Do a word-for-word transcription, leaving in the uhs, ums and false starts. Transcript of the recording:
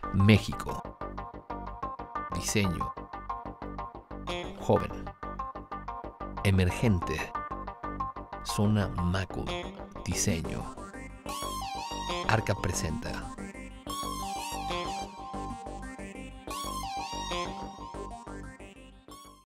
México. Diseño. Joven. Emergente. Zona Macul. Diseño. Arca presenta